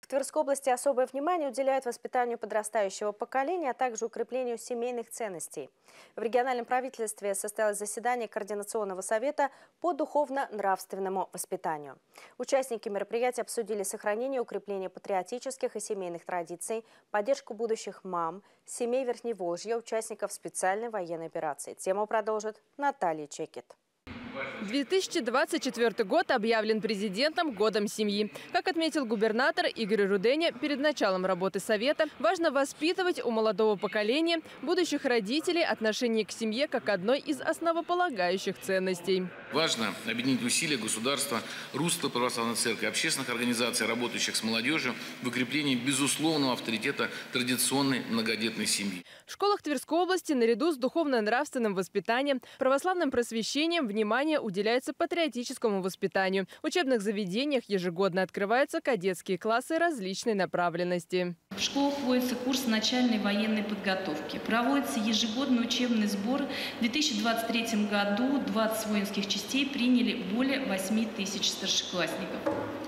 В Тверской области особое внимание уделяют воспитанию подрастающего поколения, а также укреплению семейных ценностей. В региональном правительстве состоялось заседание Координационного совета по духовно-нравственному воспитанию. Участники мероприятия обсудили сохранение и укрепление патриотических и семейных традиций, поддержку будущих мам, семей Верхневолжья, участников специальной военной операции. Тему продолжит Наталья Чекет. 2024 год объявлен президентом годом семьи. Как отметил губернатор Игорь Руденя, перед началом работы Совета важно воспитывать у молодого поколения, будущих родителей, отношение к семье как одной из основополагающих ценностей. Важно объединить усилия государства, Русской православной церкви, общественных организаций, работающих с молодежью в укреплении безусловного авторитета традиционной многодетной семьи. В школах Тверской области наряду с духовно-нравственным воспитанием, православным просвещением внимание уделяется патриотическому воспитанию. В учебных заведениях ежегодно открываются кадетские классы различной направленности. В школах вводится курс начальной военной подготовки. Проводится ежегодный учебный сбор. В 2023 году 20 воинских частей приняли более 8 тысяч старшеклассников.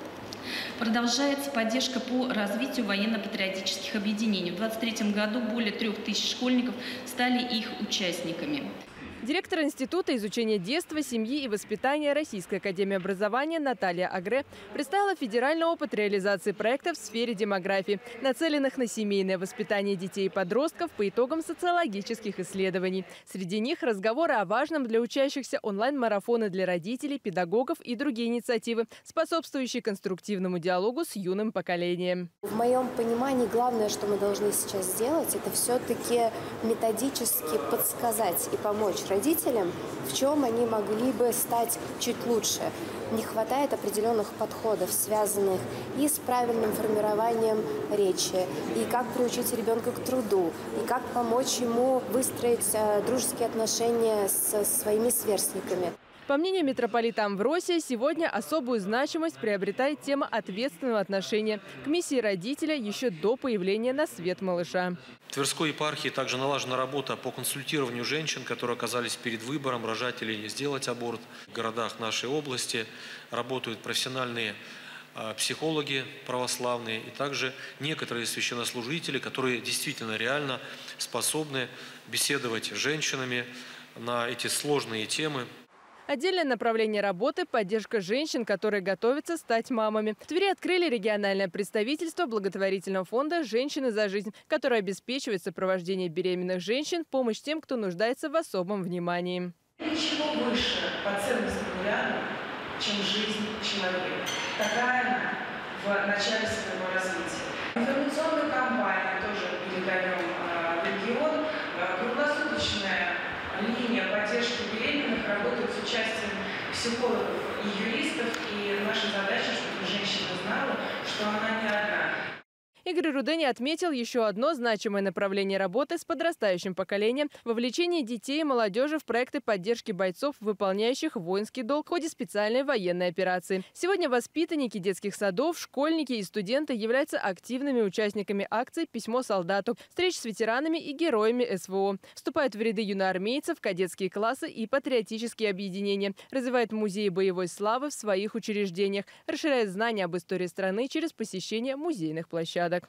Продолжается поддержка по развитию военно-патриотических объединений. В 2023 году более 3000 школьников стали их участниками. Директор Института изучения детства, семьи и воспитания Российской академии образования Наталья Агре представила федеральный опыт реализации проектов в сфере демографии, нацеленных на семейное воспитание детей и подростков по итогам социологических исследований. Среди них разговоры о важном для учащихся онлайн-марафоны для родителей, педагогов и другие инициативы, способствующие конструктивному диалогу с юным поколением. В моем понимании главное, что мы должны сейчас сделать, это все-таки методически подсказать и помочь родителям, в чем они могли бы стать чуть лучше. Не хватает определенных подходов, связанных и с правильным формированием речи, и как приучить ребенка к труду, и как помочь ему выстроить дружеские отношения со своими сверстниками. По мнению митрополита Амвросия, сегодня особую значимость приобретает тема ответственного отношения к миссии родителя еще до появления на свет малыша. В Тверской епархии также налажена работа по консультированию женщин, которые оказались перед выбором, рожать или сделать аборт. В городах нашей области работают профессиональные психологи православные и также некоторые священнослужители, которые действительно реально способны беседовать с женщинами на эти сложные темы. Отдельное направление работы – поддержка женщин, которые готовятся стать мамами. В Твери открыли региональное представительство благотворительного фонда «Женщины за жизнь», которое обеспечивает сопровождение беременных женщин, помощь тем, кто нуждается в особом внимании. Ничего выше по ценностному ряду, чем жизнь человека. Такая она в начале своего развития. Информационную кампанию тоже передаем в регион. Круглосуточная линия поддержки беременных работает с участием психологов и юристов. И наша задача, чтобы женщина знала, что она не одна. Игорь Руденя отметил еще одно значимое направление работы с подрастающим поколением – вовлечение детей и молодежи в проекты поддержки бойцов, выполняющих воинский долг в ходе специальной военной операции. Сегодня воспитанники детских садов, школьники и студенты являются активными участниками акций «Письмо солдату», встреч с ветеранами и героями СВО. Вступают в ряды юноармейцев, кадетские классы и патриотические объединения. Развивают музеи боевой славы в своих учреждениях. Расширяет знания об истории страны через посещение музейных площадок.